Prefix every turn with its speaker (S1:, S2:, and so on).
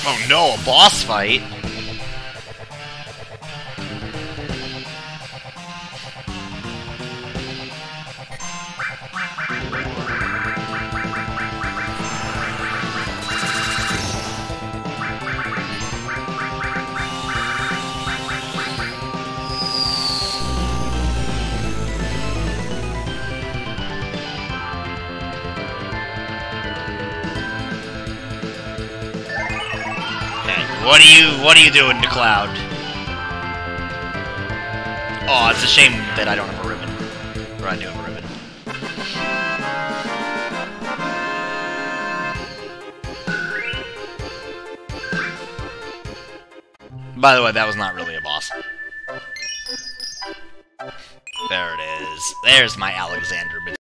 S1: Oh no, a boss fight? What are you doing to Cloud? Oh, it's a shame that I don't have a ribbon. Or I do have a ribbon. By the way, that was not really a boss. There it is. There's my Alexander.